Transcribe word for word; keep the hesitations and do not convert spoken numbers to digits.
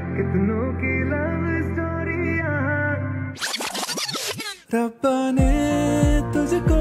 कितनों की love story यहाँ। रब्बा ने तुझको